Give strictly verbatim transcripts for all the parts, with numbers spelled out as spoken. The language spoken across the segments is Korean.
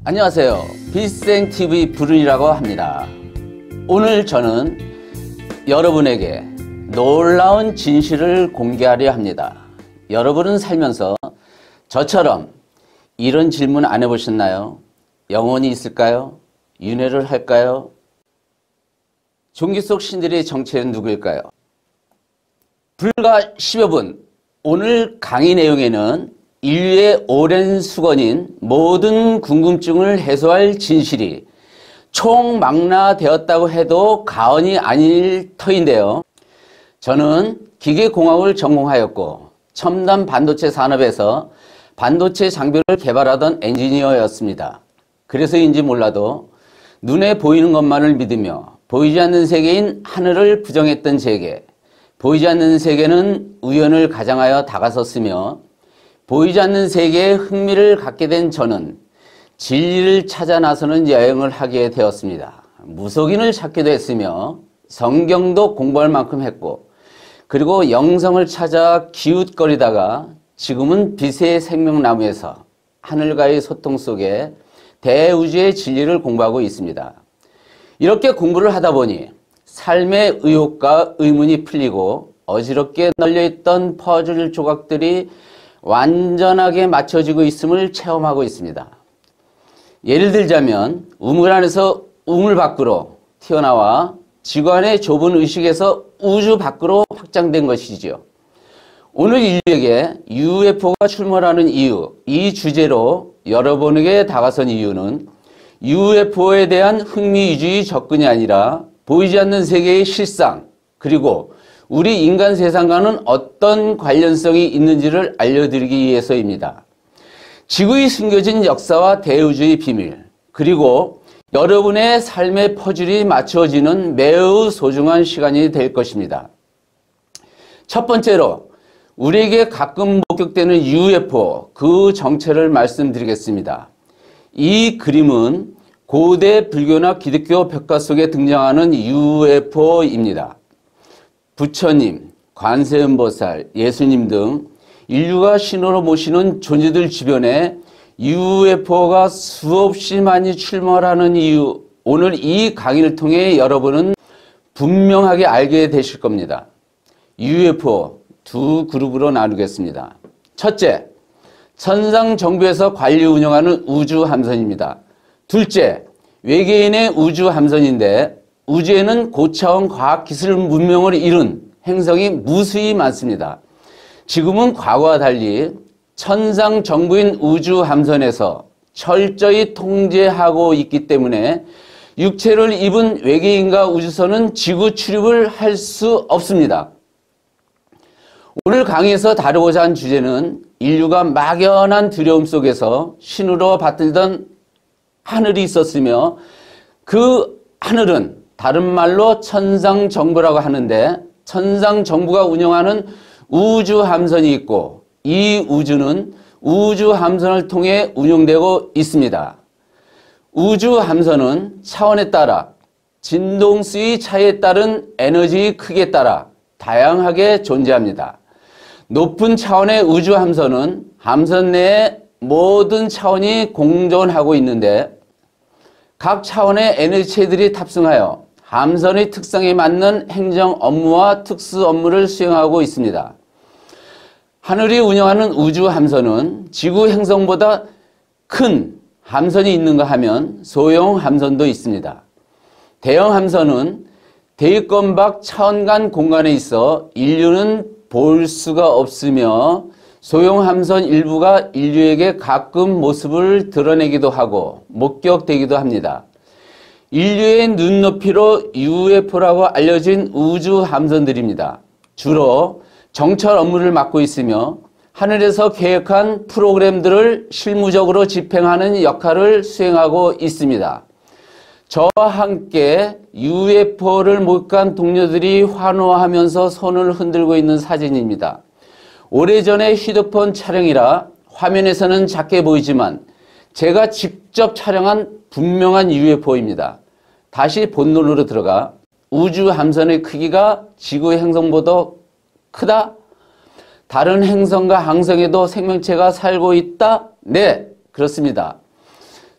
안녕하세요. 비생티비 불운이라고 합니다. 오늘 저는 여러분에게 놀라운 진실을 공개하려 합니다. 여러분은 살면서 저처럼 이런 질문 안 해보셨나요? 영혼이 있을까요? 윤회를 할까요? 종교 속 신들의 정체는 누구일까요? 불과 십여 분, 오늘 강의 내용에는 인류의 오랜 수건인 모든 궁금증을 해소할 진실이 총망라되었다고 해도 과언이 아닐 터인데요. 저는 기계공학을 전공하였고 첨단 반도체 산업에서 반도체 장비를 개발하던 엔지니어였습니다. 그래서인지 몰라도 눈에 보이는 것만을 믿으며 보이지 않는 세계인 하늘을 부정했던 제게 보이지 않는 세계는 우연을 가장하여 다가섰으며 보이지 않는 세계에 흥미를 갖게 된 저는 진리를 찾아 나서는 여행을 하게 되었습니다. 무속인을 찾기도 했으며 성경도 공부할 만큼 했고 그리고 영성을 찾아 기웃거리다가 지금은 빛의 생명나무에서 하늘과의 소통 속에 대우주의 진리를 공부하고 있습니다. 이렇게 공부를 하다 보니 삶의 의혹과 의문이 풀리고 어지럽게 널려있던 퍼즐 조각들이 완전하게 맞춰지고 있음을 체험하고 있습니다. 예를 들자면 우물 안에서 우물 밖으로 튀어나와 지구 안의 좁은 의식에서 우주 밖으로 확장된 것이지요. 오늘 인류에게 유에프오가 출몰하는 이유, 이 주제로 여러분에게 다가선 이유는 유에프오에 대한 흥미주의 접근이 아니라 보이지 않는 세계의 실상, 그리고 우리 인간 세상과는 어떤 관련성이 있는지를 알려드리기 위해서입니다. 지구의 숨겨진 역사와 대우주의 비밀, 그리고 여러분의 삶의 퍼즐이 맞춰지는 매우 소중한 시간이 될 것입니다. 첫 번째로 우리에게 가끔 목격되는 유에프오, 그 정체를 말씀드리겠습니다. 이 그림은 고대 불교나 기독교 벽화 속에 등장하는 유에프오입니다. 부처님, 관세음보살, 예수님 등 인류가 신으로 모시는 존재들 주변에 유에프오가 수없이 많이 출몰하는 이유, 오늘 이 강의를 통해 여러분은 분명하게 알게 되실 겁니다. 유에프오 두 그룹으로 나누겠습니다. 첫째, 천상 정부에서 관리 운영하는 우주 함선입니다. 둘째, 외계인의 우주 함선인데 우주에는 고차원 과학기술 문명을 이룬 행성이 무수히 많습니다. 지금은 과거와 달리 천상 정부인 우주 함선에서 철저히 통제하고 있기 때문에 육체를 입은 외계인과 우주선은 지구 출입을 할 수 없습니다. 오늘 강의에서 다루고자 한 주제는 인류가 막연한 두려움 속에서 신으로 받들던 하늘이 있었으며 그 하늘은 다른 말로 천상정부라고 하는데 천상정부가 운영하는 우주함선이 있고 이 우주는 우주함선을 통해 운영되고 있습니다. 우주함선은 차원에 따라 진동수의 차이에 따른 에너지 크기에 따라 다양하게 존재합니다. 높은 차원의 우주함선은 함선 내에 모든 차원이 공존하고 있는데 각 차원의 에너지체들이 탑승하여 함선의 특성에 맞는 행정 업무와 특수 업무를 수행하고 있습니다. 하늘이 운영하는 우주 함선은 지구 행성보다 큰 함선이 있는가 하면 소형 함선도 있습니다. 대형 함선은 대기권 밖 차원간 공간에 있어 인류는 볼 수가 없으며 소형 함선 일부가 인류에게 가끔 모습을 드러내기도 하고 목격되기도 합니다. 인류의 눈높이로 유에프오라고 알려진 우주 함선들입니다. 주로 정찰 업무를 맡고 있으며 하늘에서 계획한 프로그램들을 실무적으로 집행하는 역할을 수행하고 있습니다. 저와 함께 유에프오를 목격한 동료들이 환호하면서 손을 흔들고 있는 사진입니다. 오래전에 휴대폰 촬영이라 화면에서는 작게 보이지만 제가 직접 촬영한 분명한 유에프오입니다. 다시 본론으로 들어가 우주 함선의 크기가 지구 행성보다 크다? 다른 행성과 항성에도 생명체가 살고 있다? 네, 그렇습니다.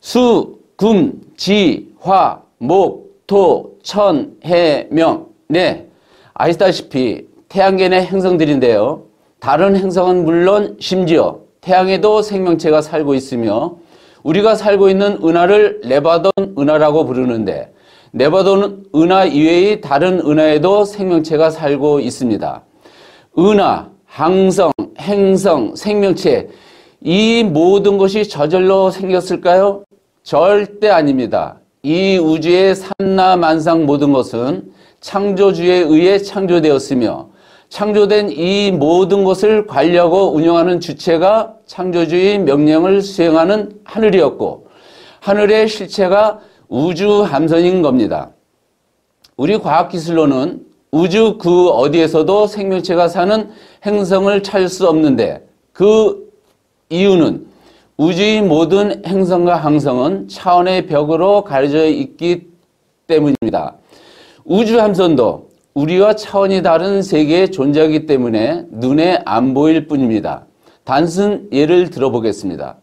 수, 금, 지, 화, 목, 토, 천, 해, 명. 네, 아시다시피 태양계 내 행성들인데요. 다른 행성은 물론 심지어 태양에도 생명체가 살고 있으며 우리가 살고 있는 은하를 네바돈 은하라고 부르는데 네바돈 은하 이외의 다른 은하에도 생명체가 살고 있습니다. 은하, 항성, 행성, 생명체 이 모든 것이 저절로 생겼을까요? 절대 아닙니다. 이 우주의 삼라만상 모든 것은 창조주에 의해 창조되었으며 창조된 이 모든 것을 관리하고 운영하는 주체가 창조주의 명령을 수행하는 하늘이었고 하늘의 실체가 우주 함선인 겁니다. 우리 과학기술로는 우주 그 어디에서도 생명체가 사는 행성을 찾을 수 없는데 그 이유는 우주의 모든 행성과 항성은 차원의 벽으로 가려져 있기 때문입니다. 우주 함선도 우리와 차원이 다른 세계에 존재하기 때문에 눈에 안 보일 뿐입니다. 단순 예를 들어보겠습니다.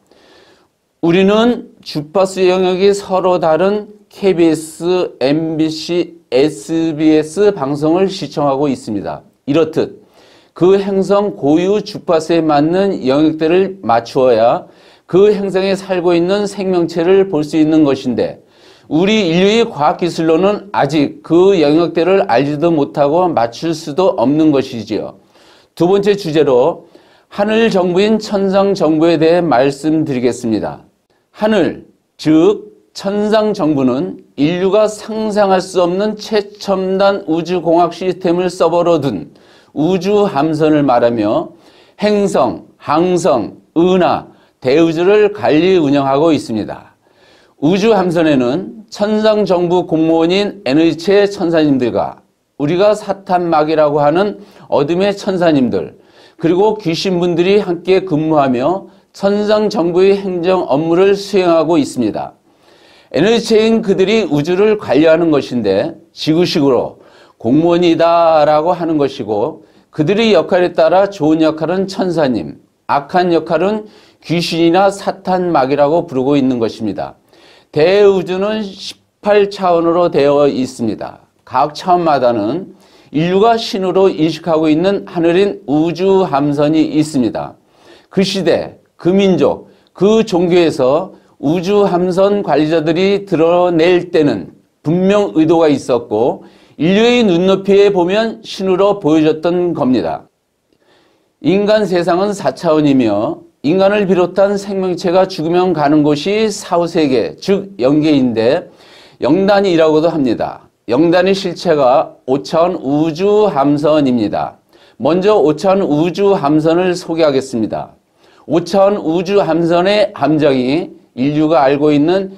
우리는 주파수 영역이 서로 다른 케이비에스, 엠비씨, 에스비에스 방송을 시청하고 있습니다. 이렇듯 그 행성 고유 주파수에 맞는 영역대를 맞추어야 그 행성에 살고 있는 생명체를 볼 수 있는 것인데 우리 인류의 과학기술로는 아직 그 영역대를 알지도 못하고 맞출 수도 없는 것이지요. 두 번째 주제로 하늘 정부인 천상 정부에 대해 말씀드리겠습니다. 하늘, 즉 천상 정부는 인류가 상상할 수 없는 최첨단 우주공학 시스템을 서버로 둔 우주 함선을 말하며 행성, 항성, 은하, 대우주를 관리 운영하고 있습니다. 우주 함선에는 천상 정부 공무원인 에너지체 천사님들과 우리가 사탄막이라고 하는 어둠의 천사님들 그리고 귀신분들이 함께 근무하며 천상 정부의 행정 업무를 수행하고 있습니다. 에너지체인 그들이 우주를 관리하는 것인데 지구식으로 공무원이다 라고 하는 것이고 그들의 역할에 따라 좋은 역할은 천사님, 악한 역할은 귀신이나 사탄막이라고 부르고 있는 것입니다. 대우주는 십팔 차원으로 되어 있습니다. 각 차원마다는 인류가 신으로 인식하고 있는 하늘인 우주 함선이 있습니다. 그 시대, 그 민족, 그 종교에서 우주 함선 관리자들이 드러낼 때는 분명 의도가 있었고 인류의 눈높이에 보면 신으로 보여졌던 겁니다. 인간 세상은 사 차원이며 인간을 비롯한 생명체가 죽으면 가는 곳이 사후세계, 즉 영계인데 영단이라고도 합니다. 영단의 실체가 오 차원 우주 함선입니다. 먼저 오 차원 우주 함선을 소개하겠습니다. 오 차원 우주 함선의 함정이 인류가 알고 있는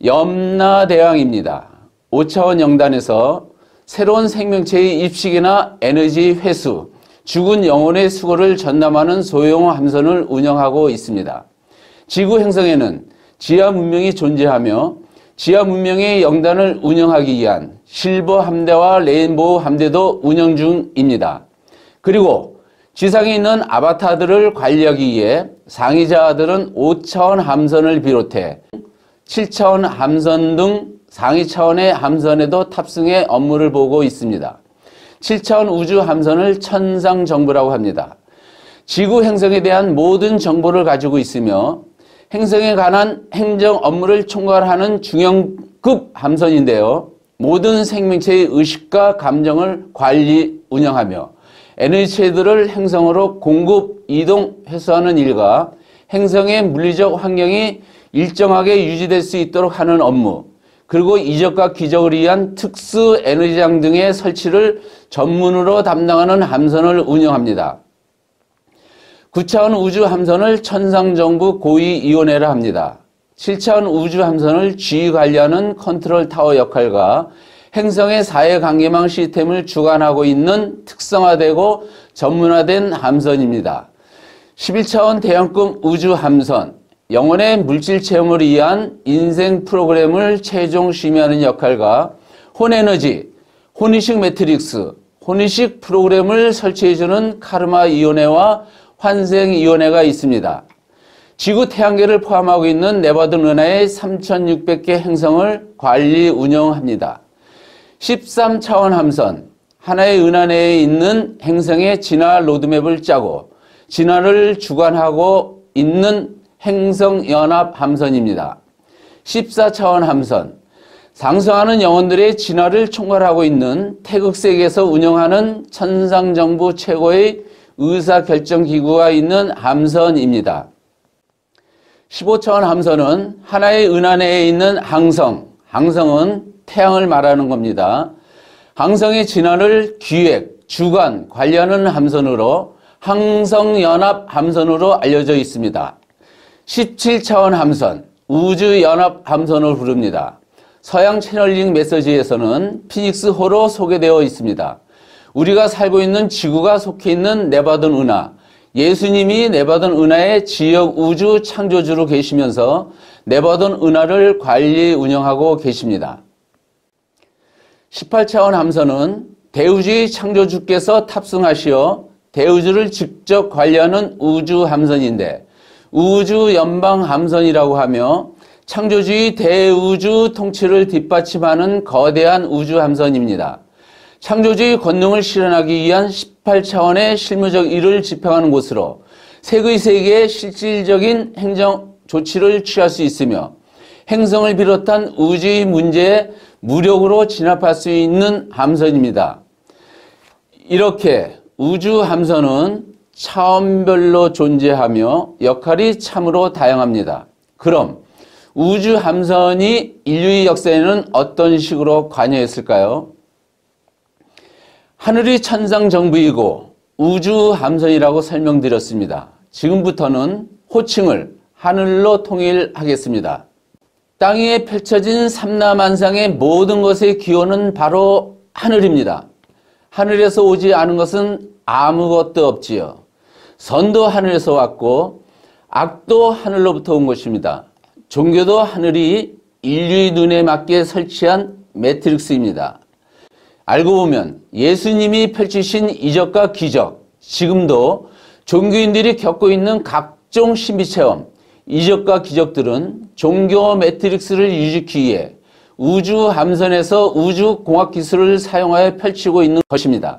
염라대왕입니다. 오 차원 영단에서 새로운 생명체의 입식이나 에너지 회수, 죽은 영혼의 수고를 전담하는 소형 함선을 운영하고 있습니다. 지구 행성에는 지하 문명이 존재하며 지하 문명의 영단을 운영하기 위한 실버 함대와 레인보우 함대도 운영 중입니다. 그리고 지상에 있는 아바타들을 관리하기 위해 상위자들은 오 차원 함선을 비롯해 칠 차원 함선 등 상위 차원의 함선에도 탑승해 업무를 보고 있습니다. 칠 차원 우주 함선을 천상 정부라고 합니다. 지구 행성에 대한 모든 정보를 가지고 있으며 행성에 관한 행정 업무를 총괄하는 중형급 함선인데요. 모든 생명체의 의식과 감정을 관리, 운영하며 에너지체들을 행성으로 공급, 이동, 회수하는 일과 행성의 물리적 환경이 일정하게 유지될 수 있도록 하는 업무, 그리고 이적과 기적을 위한 특수 에너지장 등의 설치를 전문으로 담당하는 함선을 운영합니다. 구 차원 우주 함선을 천상정부 고위위원회라 합니다. 칠 차원 우주 함선을 지휘 관리하는 컨트롤 타워 역할과 행성의 사회관계망 시스템을 주관하고 있는 특성화되고 전문화된 함선입니다. 십일 차원 대형급 우주 함선, 영혼의 물질 체험을 위한 인생 프로그램을 최종 심의하는 역할과 혼에너지, 혼의식 매트릭스, 혼의식 프로그램을 설치해주는 카르마위원회와 환생위원회가 있습니다. 지구 태양계를 포함하고 있는 네바돈 은하의 삼천육백 개 행성을 관리 운영합니다. 십삼 차원 함선, 하나의 은하 내에 있는 행성의 진화 로드맵을 짜고 진화를 주관하고 있는 행성연합 함선입니다. 십사 차원 함선, 상승하는 영혼들의 진화를 총괄하고 있는 태극색에서 운영하는 천상정부 최고의 의사결정기구가 있는 함선입니다. 십오 차원 함선은 하나의 은하 내에 있는 항성, 항성은 태양을 말하는 겁니다. 항성의 진화를 기획, 주관, 관리하는 함선으로 항성연합 함선으로 알려져 있습니다. 십칠 차원 함선, 우주연합 함선을 부릅니다. 서양 채널링 메시지에서는 피닉스호로 소개되어 있습니다. 우리가 살고 있는 지구가 속해 있는 네바돈 은하, 예수님이 네바돈 은하의 지역 우주 창조주로 계시면서 네바돈 은하를 관리 운영하고 계십니다. 십팔 차원 함선은 대우주의 창조주께서 탑승하시어 대우주를 직접 관리하는 우주 함선인데 우주 연방 함선이라고 하며 창조주의 대우주 통치를 뒷받침하는 거대한 우주 함선입니다. 창조주의 권능을 실현하기 위한 십팔 차원의 실무적 일을 집행하는 곳으로 세의 세계에 실질적인 행정 조치를 취할 수 있으며 행성을 비롯한 우주의 문제에 무력으로 진압할 수 있는 함선입니다. 이렇게 우주 함선은 차원별로 존재하며 역할이 참으로 다양합니다. 그럼 우주 함선이 인류의 역사에는 어떤 식으로 관여했을까요? 하늘이 천상정부이고 우주 함선이라고 설명드렸습니다. 지금부터는 호칭을 하늘로 통일하겠습니다. 땅 위에 펼쳐진 삼라만상의 모든 것의 기원은 바로 하늘입니다. 하늘에서 오지 않은 것은 아무것도 없지요. 선도 하늘에서 왔고 악도 하늘로부터 온 것입니다. 종교도 하늘이 인류의 눈에 맞게 설치한 매트릭스입니다. 알고 보면 예수님이 펼치신 이적과 기적, 지금도 종교인들이 겪고 있는 각종 신비체험, 이적과 기적들은 종교 매트릭스를 유지하기 위해 우주 함선에서 우주공학 기술을 사용하여 펼치고 있는 것입니다.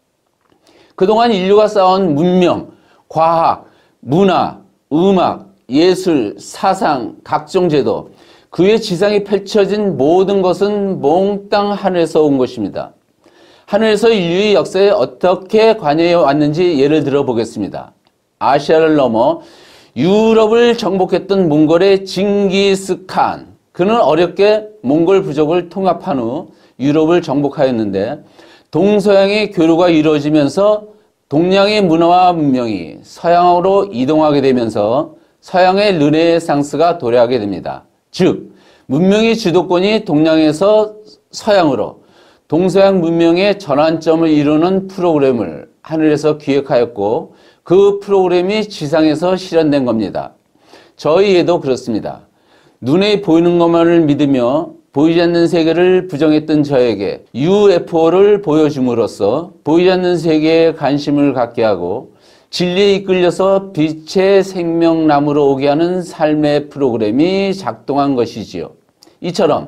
그동안 인류가 쌓아온 문명, 과학, 문화, 음악, 예술, 사상, 각종 제도, 그 외 지상에 펼쳐진 모든 것은 몽땅 하늘에서 온 것입니다. 하늘에서 인류의 역사에 어떻게 관여해 왔는지 예를 들어 보겠습니다. 아시아를 넘어 유럽을 정복했던 몽골의 징기스칸, 그는 어렵게 몽골 부족을 통합한 후 유럽을 정복하였는데 동서양의 교류가 이루어지면서 동양의 문화와 문명이 서양으로 이동하게 되면서 서양의 르네상스가 도래하게 됩니다. 즉 문명의 주도권이 동양에서 서양으로, 동서양 문명의 전환점을 이루는 프로그램을 하늘에서 기획하였고 그 프로그램이 지상에서 실현된 겁니다. 저희에도 그렇습니다. 눈에 보이는 것만을 믿으며 보이지 않는 세계를 부정했던 저에게 유에프오를 보여줌으로써 보이지 않는 세계에 관심을 갖게 하고 진리에 이끌려서 빛의 생명나무로 오게 하는 삶의 프로그램이 작동한 것이지요. 이처럼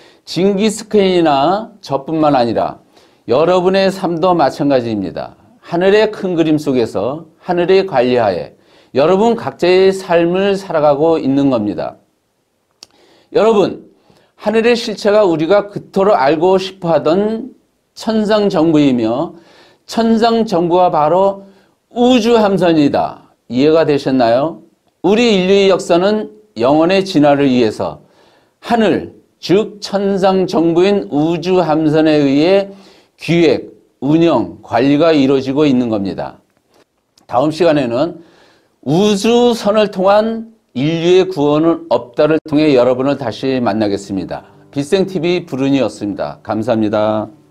징기스칸이나 저뿐만 아니라 여러분의 삶도 마찬가지입니다. 하늘의 큰 그림 속에서 하늘의 관리하에 여러분 각자의 삶을 살아가고 있는 겁니다. 여러분, 하늘의 실체가 우리가 그토록 알고 싶어하던 천상정부이며 천상정부가 바로 우주함선이다. 이해가 되셨나요? 우리 인류의 역사는 영혼의 진화를 위해서 하늘, 즉 천상정부인 우주함선에 의해 기획, 운영, 관리가 이루어지고 있는 겁니다. 다음 시간에는 우주선을 통한 인류의 구원은 없다를 통해 여러분을 다시 만나겠습니다. 빛생티비 불운이었습니다. 감사합니다.